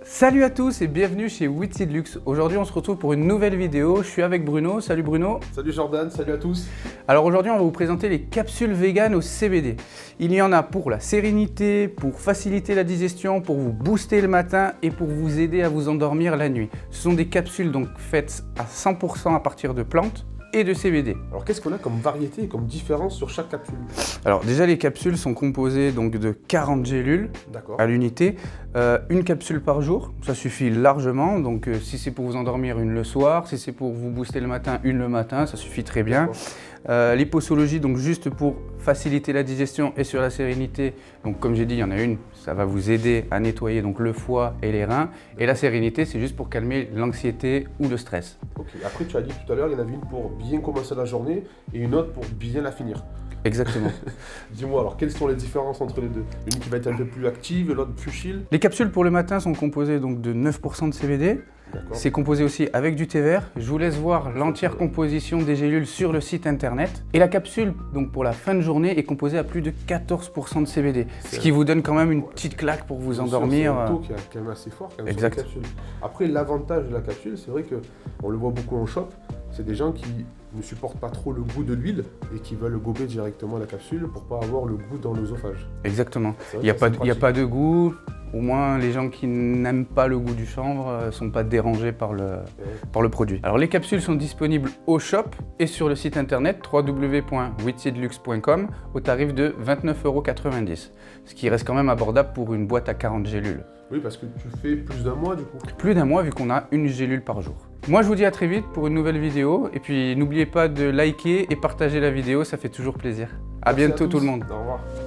Salut à tous et bienvenue chez Wheatseed Luxe. Aujourd'hui on se retrouve pour une nouvelle vidéo. Je suis avec Bruno. Salut Bruno. Salut Jordan, salut à tous. Alors aujourd'hui on va vous présenter les capsules vegan au CBD. Il y en a pour la sérénité, pour faciliter la digestion, pour vous booster le matin et pour vous aider à vous endormir la nuit. Ce sont des capsules donc faites à 100% à partir de plantes et de CBD. Alors qu'est-ce qu'on a comme variété et comme différence sur chaque capsule? Alors déjà les capsules sont composées donc de 40 gélules à l'unité, une capsule par jour, ça suffit largement. Donc si c'est pour vous endormir, une le soir, si c'est pour vous booster le matin, une le matin, ça suffit très bien. Les posologies, donc juste pour faciliter la digestion et sur la sérénité, donc comme j'ai dit, il y en a une, ça va vous aider à nettoyer donc le foie et les reins. Et la sérénité, c'est juste pour calmer l'anxiété ou le stress. Ok. Après, tu as dit tout à l'heure, il y en avait une pour bien commencer la journée et une autre pour bien la finir. Exactement. Dis-moi alors, quelles sont les différences entre les deux? Une qui va être un peu plus active et l'autre plus chill? Les capsules pour le matin sont composées donc de 9% de CBD. C'est composé aussi avec du thé vert. Je vous laisse voir l'entière composition des gélules sur le site internet. Et la capsule donc pour la fin de journée est composée à plus de 14% de CBD. Ce qui vous donne quand même une petite claque pour vous endormir. C'est un taux qui est quand même assez fort quand même exact. Sur la capsule. Après, l'avantage de la capsule, c'est vrai qu'on le voit beaucoup en shop, c'est des gens qui ne supportent pas trop le goût de l'huile et qui veulent gober directement la capsule pour pas avoir le goût dans l'œsophage. Exactement. Il n'y a pas de goût. Au moins, les gens qui n'aiment pas le goût du chanvre ne sont pas dérangés par le produit. Alors, les capsules sont disponibles au shop et sur le site internet www.wheatseedluxe.com au tarif de 29,90 €, ce qui reste quand même abordable pour une boîte à 40 gélules. Oui, parce que tu fais plus d'un mois du coup. Plus d'un mois vu qu'on a une gélule par jour. Moi, je vous dis à très vite pour une nouvelle vidéo. Et puis, n'oubliez pas de liker et partager la vidéo, ça fait toujours plaisir. À bientôt tout le monde. Au revoir.